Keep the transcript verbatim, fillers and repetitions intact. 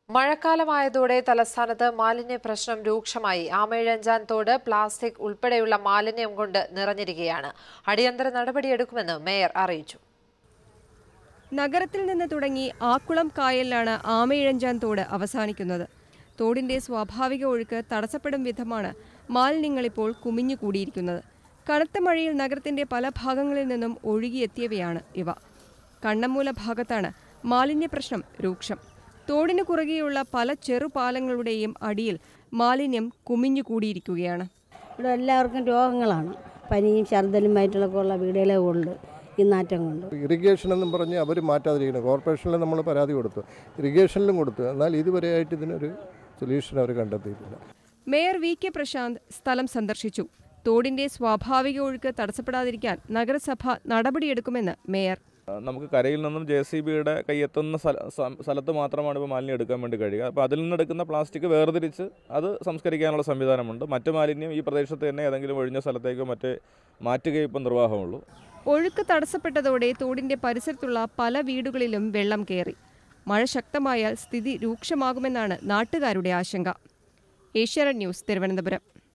മഴക്കാലമായതോടെ തലസ്ഥാനത്ത് മാലിന്യ പ്രശ്നം രൂക്ഷമായി. ആമയിഴഞ്ചാൻ തോട് പ്ലാസ്റ്റിക് ഉൾപ്പെടെയുള്ള മാലിന്യം കൊണ്ട് നിറഞ്ഞിരിക്കുകയാണ്. അടിയന്തര നടപടിയെടുക്കുമെന്ന് മേയർ അറിയിച്ചു. നഗരത്തിൽ നിന്ന് തുടങ്ങി ആക്കുളം കായലിലാണ് ആമയിഴഞ്ചാൻ തോട് അവസാനിക്കുന്നത്. തോടിന്റെ സ്വാഭാവിക ഒഴുക്ക് തടസ്സപ്പെടും വിധമാണ് മാലിന്യങ്ങളിപ്പോൾ കുമിഞ്ഞുകൂടിയിരിക്കുന്നത്. കനത്ത മഴയിൽ നഗരത്തിന്റെ പല ഭാഗങ്ങളിൽ നിന്നും ഒഴുകിയെത്തിയവയാണ് ഇവ. കണ്ണമ്മൂല ഭാഗത്താണ് മാലിന്യ പ്രശ്നം രൂക്ഷം. തോടിന് കുറുകെയുള്ള പല ചെറുപാലങ്ങളുടെയും അടിയിൽ മാലിന്യം കുമിഞ്ഞുകൂടിയിരിക്കുകയാണ്. ഇവിടെ എല്ലാവർക്കും രോഗങ്ങളാണ്. പനിയും ഛർദ്ദലുമായിട്ടുള്ളൊക്കെ ഉള്ള വീടുകളെ ഉണ്ട് ഈ നാറ്റം കൊണ്ട്. ഇറിഗേഷൻ എന്നും പറഞ്ഞ് അവർ മാറ്റാതിരിക്കണം. കോർപ്പറേഷനിൽ നമ്മൾ പരാതി കൊടുത്തു, ഇറിഗേഷനിലും കൊടുത്തു. എന്നാൽ ഇതുവരെയായിട്ട് ഇതിനൊരു സൊല്യൂഷൻ അവർ കണ്ടെത്തിയിട്ടില്ല. മേയർ വി കെ പ്രശാന്ത് സ്ഥലം സന്ദർശിച്ചു. തോടിന്റെ സ്വാഭാവിക ഒഴുക്ക് തടസ്സപ്പെടാതിരിക്കാൻ നഗരസഭ നടപടിയെടുക്കുമെന്ന് മേയർ. നമുക്ക് കരയിൽ നിന്നും ജെ സി ബിയുടെ കൈയെത്തുന്ന സ്ഥലത്ത് മാത്രമാണ് ഇപ്പോൾ മാലിന്യം എടുക്കാൻ വേണ്ടി കഴിയുക. അപ്പോൾ അതിൽ നിന്നെടുക്കുന്ന പ്ലാസ്റ്റിക് വേർതിരിച്ച് അത് സംസ്കരിക്കാനുള്ള സംവിധാനമുണ്ട്. മറ്റു മാലിന്യം ഈ പ്രദേശത്ത് തന്നെ ഏതെങ്കിലും ഒഴിഞ്ഞ സ്ഥലത്തേക്കോ മറ്റേ മാറ്റുകയോ ഇപ്പം നിർവാഹമുള്ളൂ. ഒഴുക്ക് തടസ്സപ്പെട്ടതോടെ തോടിന്റെ പരിസരത്തുള്ള പല വീടുകളിലും വെള്ളം കയറി. മഴ ശക്തമായാൽ സ്ഥിതി രൂക്ഷമാകുമെന്നാണ് നാട്ടുകാരുടെ ആശങ്ക. ഏഷ്യാനെറ്റ് ന്യൂസ്, തിരുവനന്തപുരം.